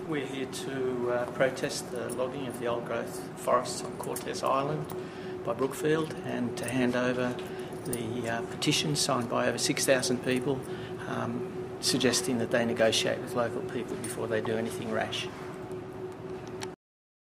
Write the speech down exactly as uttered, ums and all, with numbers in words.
We're here to uh, protest the logging of the old-growth forests on Cortes Island by Brookfield and to hand over the uh, petition signed by over six thousand people um, suggesting that they negotiate with local people before they do anything rash.